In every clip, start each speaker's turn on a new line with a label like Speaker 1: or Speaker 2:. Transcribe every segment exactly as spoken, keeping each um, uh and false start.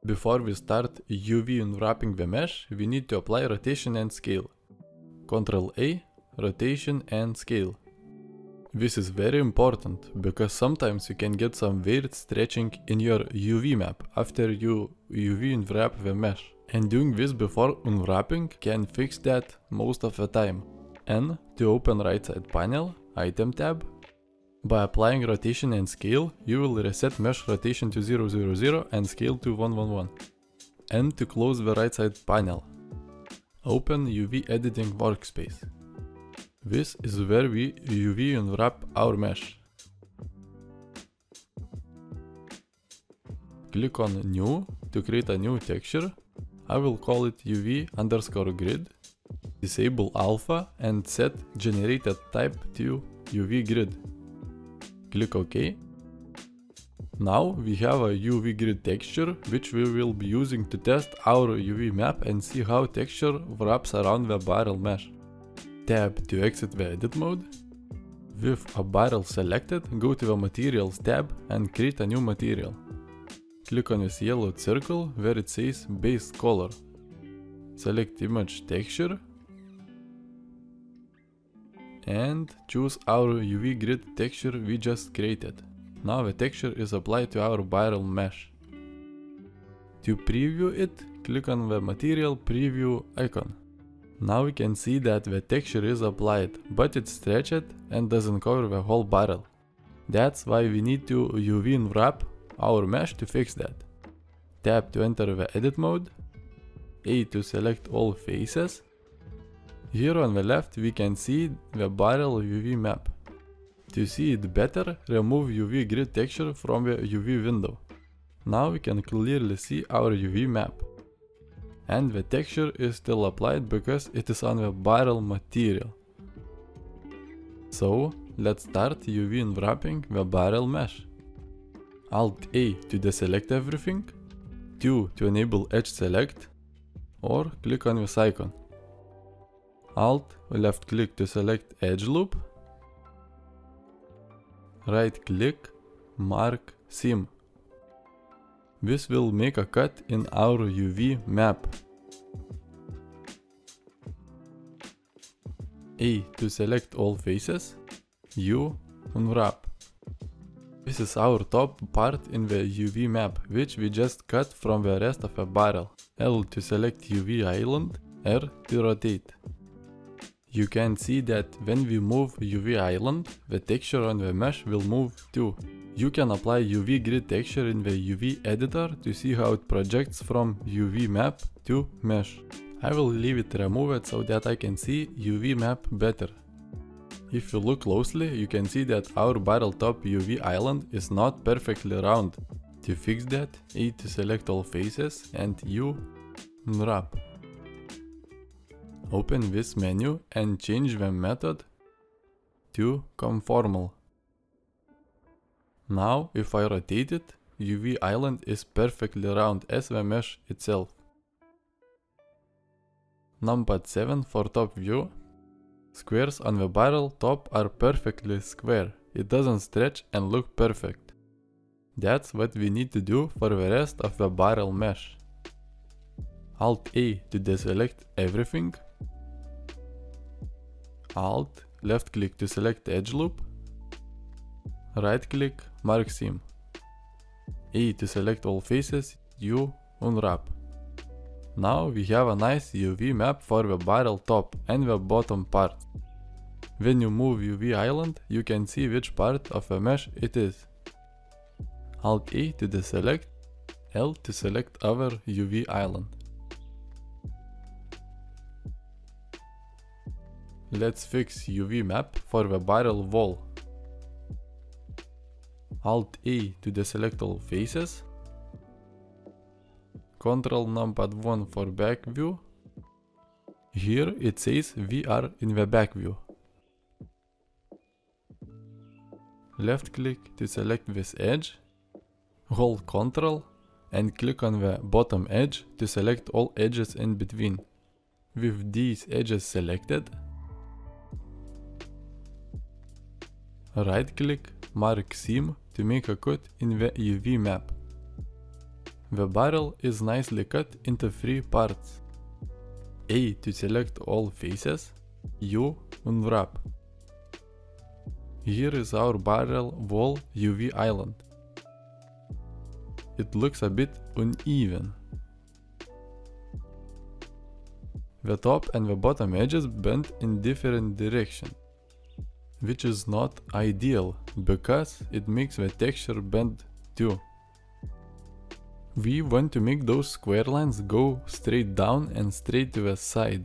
Speaker 1: Before we start U V unwrapping the mesh, we need to apply rotation and scale. control A, rotation and scale. This is very important, because sometimes you can get some weird stretching in your U V map after you U V unwrap the mesh. And doing this before unwrapping can fix that most of the time. N to open right side panel, item tab. By applying rotation and scale, you will reset mesh rotation to zero zero zero and scale to one one one. N to close the right side panel. Open U V editing workspace. This is where we U V unwrap our mesh. Click on New to create a new texture. I will call it U V underscore grid. Disable alpha and set generated type to U V grid. Click OK. Now we have a U V grid texture which we will be using to test our U V map and see how texture wraps around the barrel mesh. Tab to exit the edit mode. With a barrel selected, go to the materials tab and create a new material. Click on this yellow circle where it says base color. Select image texture and choose our U V grid texture we just created. Now the texture is applied to our barrel mesh. To preview it, click on the material preview icon. Now we can see that the texture is applied, but it's stretched and doesn't cover the whole barrel. That's why we need to U V unwrap our mesh to fix that. Tap to enter the edit mode. A to select all faces. Here on the left we can see the barrel U V map. To see it better, remove U V grid texture from the U V window. Now we can clearly see our U V map. And the texture is still applied because it is on the barrel material. So, let's start U V unwrapping the barrel mesh. Alt A to deselect everything, two to enable edge select, or click on this icon. Alt left click to select edge loop, right click, mark seam. This will make a cut in our U V map. A to select all faces, U unwrap. This is our top part in the U V map, which we just cut from the rest of the barrel. L to select U V island, R to rotate. You can see that when we move U V island, the texture on the mesh will move too. You can apply U V grid texture in the U V editor to see how it projects from U V map to mesh. I will leave it removed so that I can see U V map better. If you look closely, you can see that our barrel top U V island is not perfectly round. To fix that, A to select all faces and U unwrap. Open this menu and change the method to conformal. Now, if I rotate it, U V island is perfectly round as the mesh itself. Numpad seven for top view. Squares on the barrel top are perfectly square. It doesn't stretch and look perfect. That's what we need to do for the rest of the barrel mesh. Alt A to deselect everything. Alt left click to select edge loop. Right click, mark seam. A to select all faces, U unwrap. Now we have a nice U V map for the barrel top and the bottom part. When you move U V island, you can see which part of the mesh it is. Alt A to deselect, L to select our U V island. Let's fix U V map for the barrel wall. Alt A to deselect all faces. Control numpad one for back view. Here it says we are in the back view. Left click to select this edge. Hold Control and click on the bottom edge to select all edges in between. With these edges selected, right click, mark seam to make a cut in the U V map. The barrel is nicely cut into three parts. A to select all faces, U unwrap. Here is our barrel wall U V island. It looks a bit uneven. The top and the bottom edges bend in different directions, which is not ideal because it makes the texture bend too. We want to make those square lines go straight down and straight to the side.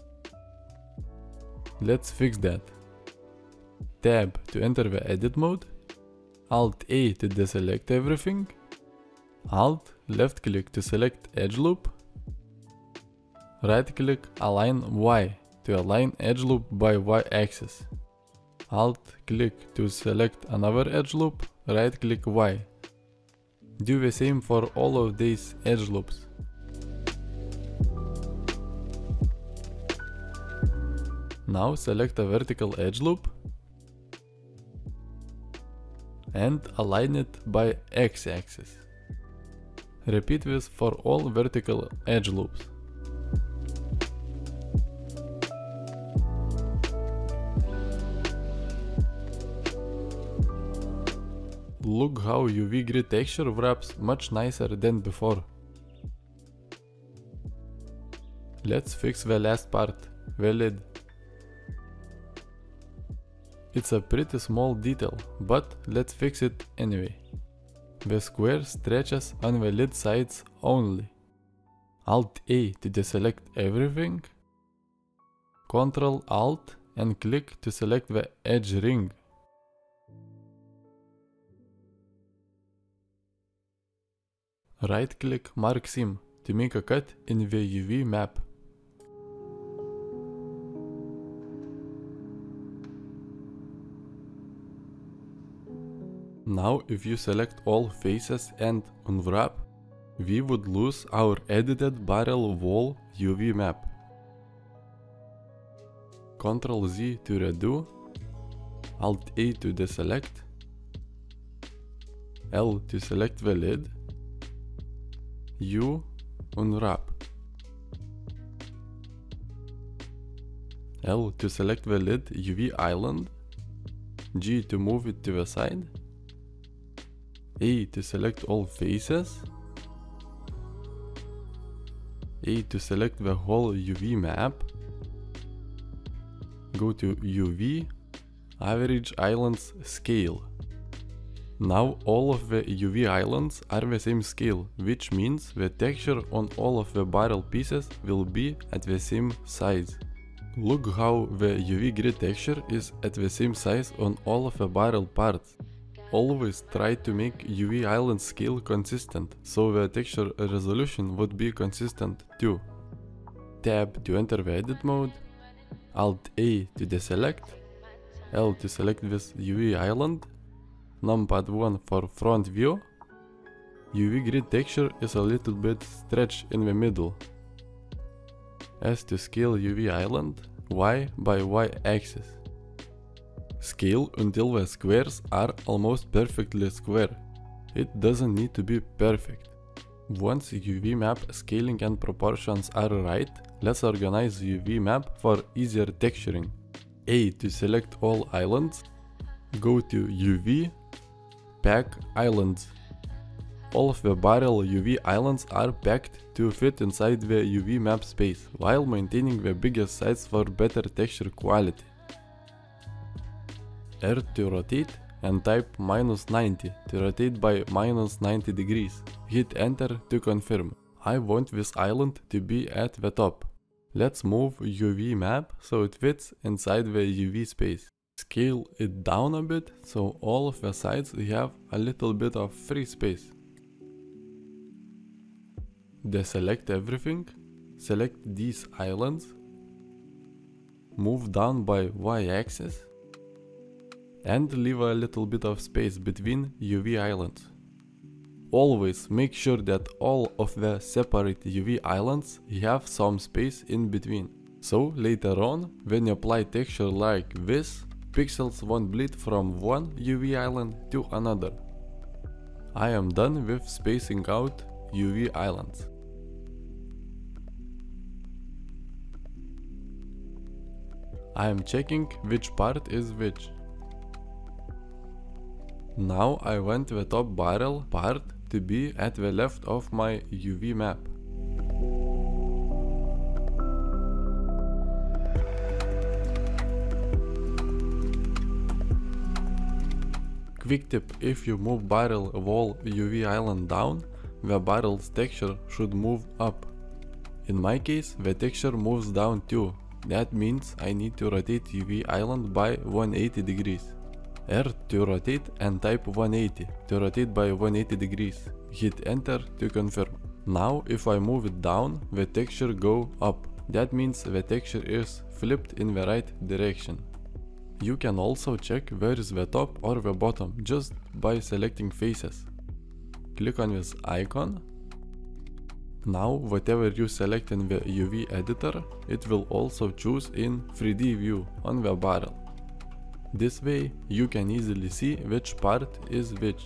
Speaker 1: Let's fix that. Tab to enter the edit mode, Alt A to deselect everything, Alt left click to select edge loop, right click align Y to align edge loop by Y axis, Alt click to select another edge loop, right click Y. Do the same for all of these edge loops. Now select a vertical edge loop and align it by x-axis. Repeat this for all vertical edge loops. Look how U V grid texture wraps much nicer than before. Let's fix the last part, the lid. It's a pretty small detail, but let's fix it anyway. The square stretches on the lid sides only. Alt A to deselect everything. Control Alt and click to select the edge ring. Right click Mark Seam to make a cut in the U V map. Now if you select all faces and unwrap, we would lose our edited barrel wall U V map. Control Z to redo, Alt A to deselect, L to select the lid, U unwrap, L to select the lid U V island, G to move it to the side, A to select all faces, A to select the whole U V map, go to U V, Average Islands Scale. Now all of the U V islands are the same scale, which means the texture on all of the barrel pieces will be at the same size. Look how the U V grid texture is at the same size on all of the barrel parts. Always try to make U V island scale consistent, so the texture resolution would be consistent too. Tab to enter the edit mode, Alt A to deselect, L to select this U V island, numpad one for front view. U V grid texture is a little bit stretched in the middle. S to scale U V island, Y by Y axis. Scale until the squares are almost perfectly square. It doesn't need to be perfect. Once U V map scaling and proportions are right, let's organize U V map for easier texturing. A to select all islands, go to U V, Pack Islands. All of the barrel U V islands are packed to fit inside the U V map space, while maintaining the biggest size for better texture quality. R to rotate and type minus ninety to rotate by minus ninety degrees. Hit enter to confirm. I want this island to be at the top. Let's move U V map so it fits inside the U V space. Scale it down a bit so all of the sides have a little bit of free space. Deselect everything, select these islands, move down by Y-axis, and leave a little bit of space between U V islands. Always make sure that all of the separate U V islands have some space in between. So later on, when you apply texture like this, pixels won't bleed from one U V island to another. I am done with spacing out U V islands. I am checking which part is which. Now I want the top barrel part to be at the left of my U V map. Quick tip: if you move barrel wall U V island down, the barrel's texture should move up. In my case, the texture moves down too. That means I need to rotate U V island by one hundred eighty degrees. R to rotate and type one hundred eighty to rotate by one hundred eighty degrees. Hit enter to confirm. Now if I move it down, the texture go up. That means the texture is flipped in the right direction. You can also check where is the top or the bottom just by selecting faces. Click on this icon. Now whatever you select in the U V editor, it will also choose in three D view on the barrel. This way you can easily see which part is which.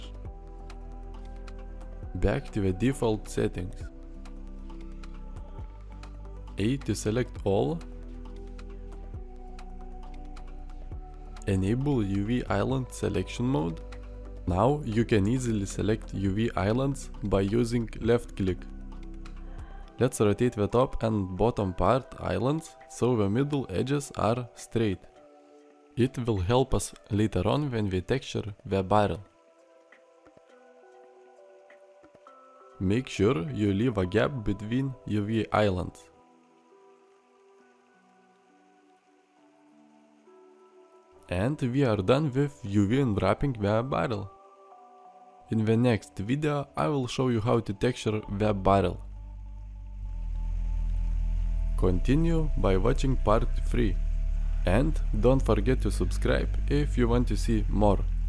Speaker 1: Back to the default settings. A to select all. Enable U V island selection mode. Now you can easily select U V islands by using left click. Let's rotate the top and bottom part islands so the middle edges are straight. It will help us later on when we texture the barrel. Make sure you leave a gap between U V islands. And we are done with U V unwrapping the barrel. In the next video I will show you how to texture the barrel. Continue by watching part three. And don't forget to subscribe if you want to see more.